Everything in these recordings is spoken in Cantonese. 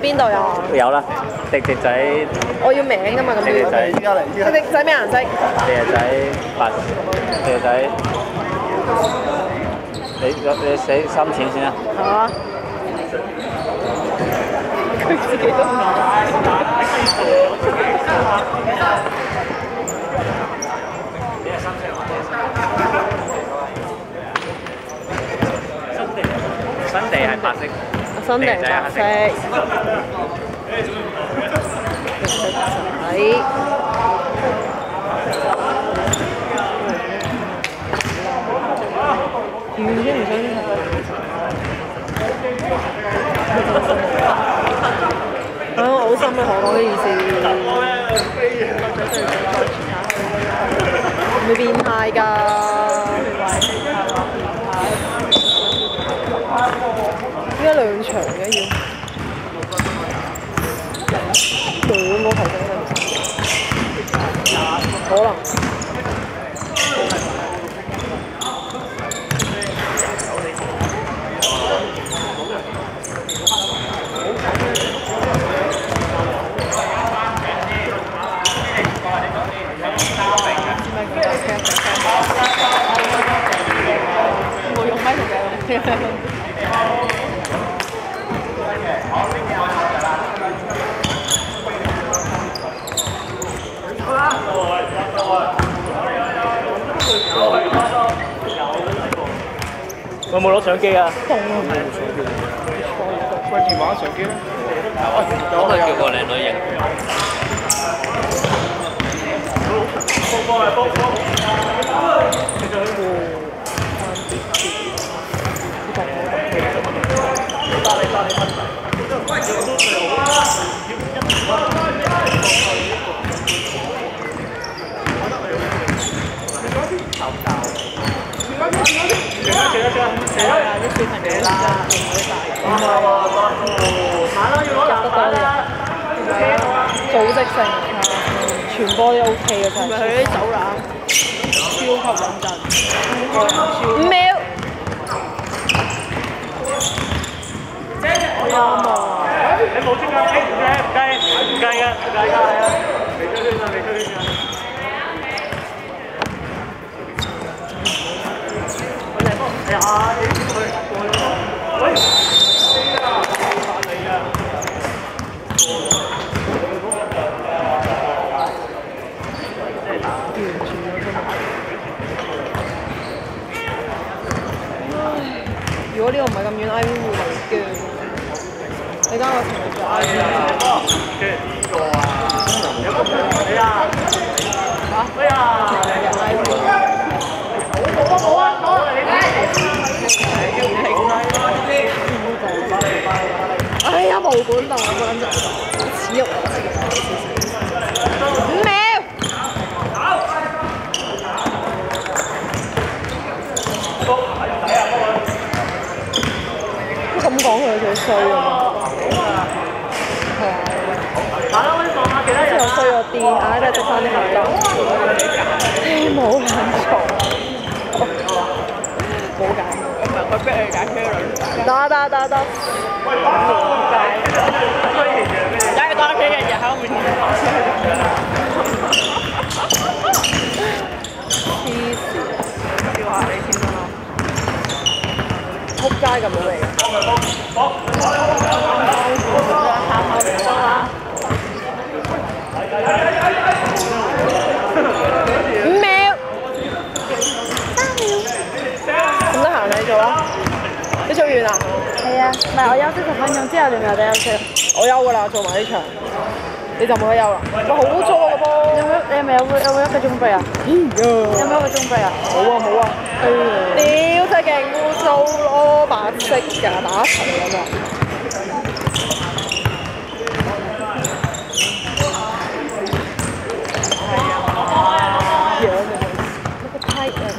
邊度有？ 有啦，迪迪仔， 我要名㗎嘛，咁迪迪仔， 迪迪仔咩顏色？ 迪迪仔白，迪迪仔，你寫深淺先啦。 好啊。佢自己都唔新地係白色， 新地白色。完全唔想睇。我好心啊！同我講呢件事，唔會變態㗎。點解兩場嘅要？兩個提醒得唔使？可能。冇用咪同佢用。 有冇攞相機啊？ 凍啊！ 關電話相機咧。 咁咪叫個靚女影。 啲小朋友啦，組織性傳播都 OK 嘅，係咪佢啲走籃超級穩陣？5秒。啱啊！ 你冇即刻唔計㗎，未出圈啊！哎呀！喂！ 如果呢個唔係咁遠 ，I V 會嚟嘅。你間個程度就 I V。 哎呀！哎呀！I V。冇啊！ 哎呀，毛管戙啊！真係恥辱啊！5秒。咁講佢最衰啊嘛，係啊，之後衰咗啲，唉都係執翻啲口罩，冇撚錯，冇解，佢逼你解 K 女，得，解佢打 K 嘅日喺我面前，黐線，叫下你先啦。仆街咁樣嚟嘅。5秒，3秒，咁得閒你做啦。你做完啦？ 係啊，唔係我休息10分鐘之後，你咪有得休息。 我休㗎啦，做埋呢場，你就冇得休啦。哇，好污糟啊個波！ 你係咪有一個鐘杯啊？有冇一個鐘杯啊？ 冇啊！屌真係勁污糟咯，白色㗎，打一齊咁啊！樣嘅乜個 type 啊？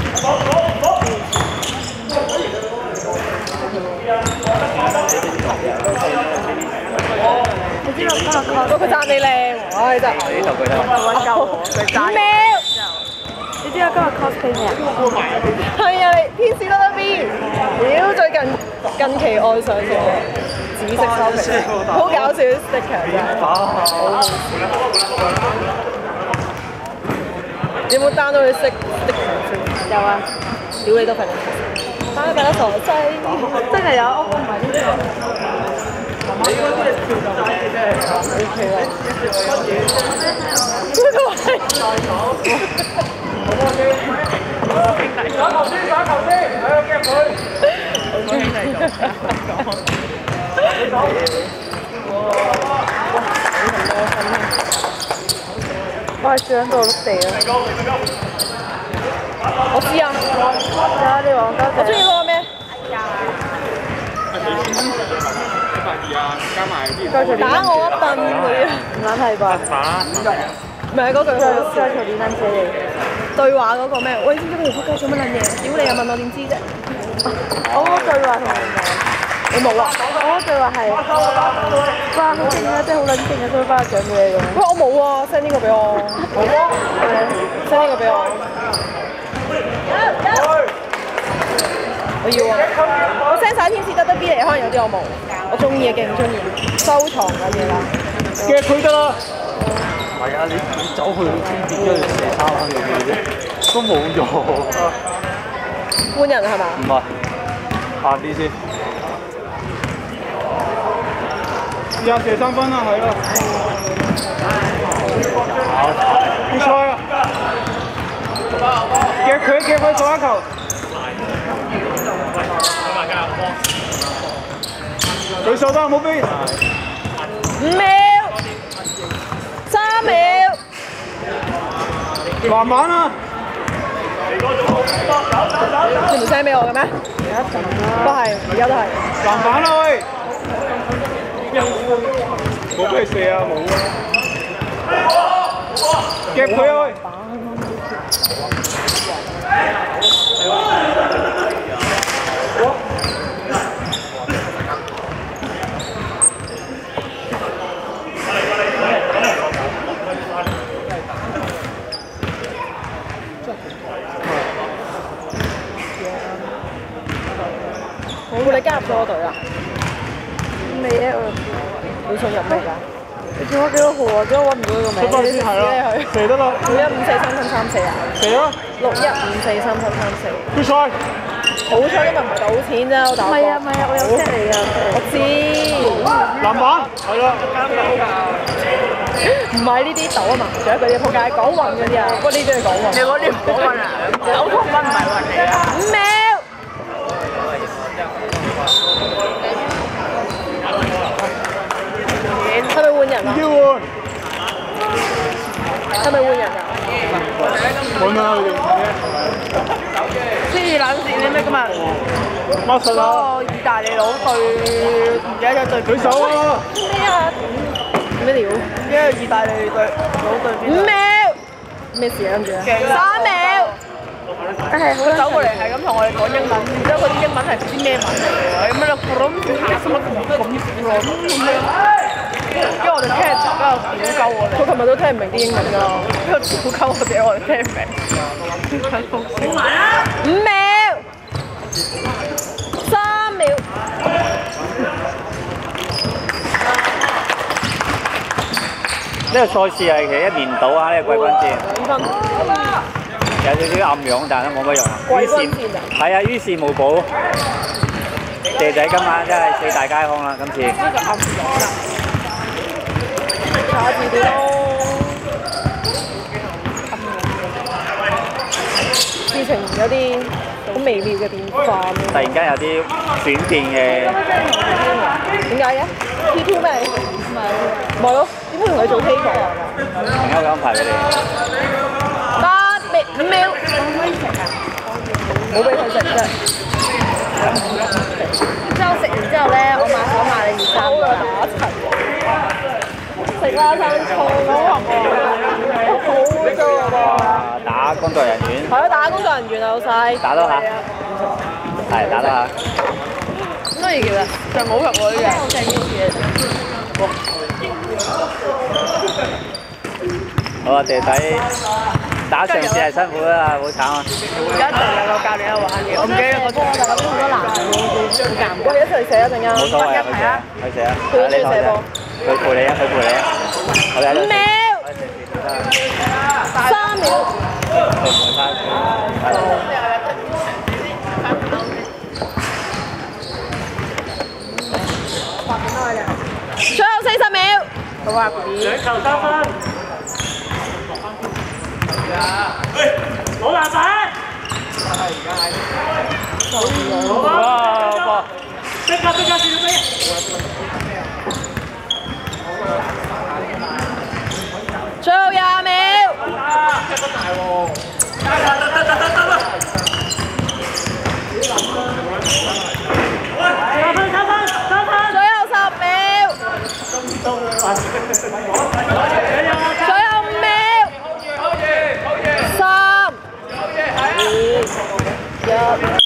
你知道今日 cos 佢讚你靚喎，唉真係。 呢頭佢睇。 揾夠我，佢讚。 5秒。 你知道今日 cosplay 咩啊？ 係啊，你天使得邊？屌最近期愛上咗紫紫色收皮，好搞笑啲 sticker 真係。你有冇 down 到佢sticker 先？有啊，屌你都份。打得傻仔，真係有屋唔係呢啲。你嗰啲係跳動機啫，OK 啦。呢個係。打頭先，喺度夾佢。OK 嚟講。我係上到碌地啊！我知啊，有你黃家姐。我中意嗰個咩？打我一頓嗰啲，唔撚係吧？唔係嗰句，再嘈電單車嚟。對話嗰個咩？喂，知唔知佢條撲街做乜撚嘢？屌你又問我點知啫？我嗰句話同你講。你冇啊？我嗰句話係，哇好勁啊！真係好撚勁啊！想頒獎俾你咁。喂，我冇啊 ，send 呢個俾我。冇啊。send 呢個俾我。我要啊！我 send 晒天使得 B 嚟，可能有啲我冇。我中意啊，勁中意。收藏緊嘢啦。 夾佢得啦。唔係啊，你走去邊邊跟住射3分嘅啫，都冇用。 換人係嘛？ 唔係，快啲先。試下射3分啦，係咯。決賽啊！夾佢送一球。舉手得，冇飛。 5秒，3秒。 慢慢啊！ 你唔 send 俾我嘅咩？都係，而家都係。 籃板啦喂！冇俾你射啊，冇啊！夾佢啊喂！你加入咗我隊啊？未啊，你想入咩㗎？你叫我幾多號啊？點解揾唔到呢個名？出翻先係啦，射得啦。6154333啊？射啊！6154333。決賽。好彩今日唔係賭錢啫，我打波。唔係啊，我有 set 嚟㗎。我知。籃板係啦。唔係呢啲賭啊嘛，仲有嗰啲撲街講運嗰啲啊，不過呢啲係講運。你嗰啲唔講運啊？有運唔係運嚟㗎。5秒。係咪換人啊？要換。係咪換人啊？換啊！黐撚線你咩今日？乜事啊？嗰個意大利佬對唔記得咗對舉手啊！咩啊？咩料？因為意大利佬對邊？5秒。咩事啊？跟住啊？3秒。係好走過嚟係咁同我哋講英文，然之後嗰啲英文係唔知咩文嚟嘅，咁樣咁，跟住我哋聽唔明，跟住屌鳩我哋。佢琴日都聽唔明啲英文㗎，跟住屌鳩我哋，我哋聽唔明。5秒，3秒。呢個賽事係其實一面倒啊！呢個季軍戰。2分。有少少暗湧，但係都冇乜用啊。於是係啊，於事無補。謝仔今晚真係四大皆空啦，今次。呢個暗湧啦。查字典咯。事情有啲好微妙嘅變化。突然間有啲轉變嘅。點解嘅 ？T2 咩？唔係咯，點會同佢做 T 球啊？另一個安排俾你。5秒，可唔可以食啊？冇俾佢食啫。之後食完之後咧，我抹手抹你2、3個打齊。食啦，生菜好合喎，好咗喎。打工作人員。係咯，打工作人員啊，老細。打多下。係打多下。乜嘢叫啊？就冇入我呢嘅。好啊，謝仔。 打上次係辛苦啦，好慘啊！ 而家仲有個教練喺度玩嘅，我唔記得個波，但係嗰邊好多男嘅，好尷尬。我哋一齊寫一陣間。 冇所謂啊，佢寫啊，佢寫啊， 佢中意寫波。 佢陪你啊，佢陪你啊，我哋喺度。 5秒，3秒。最後40秒。 好啊， 兩球3分。攞籃板。哇！逼加少少俾。 最後20秒。最後10秒。最後5秒。3、2、1。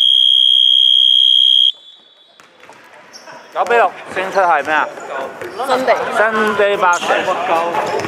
9比6，勝出係咩啊？ 新地。 新地8成。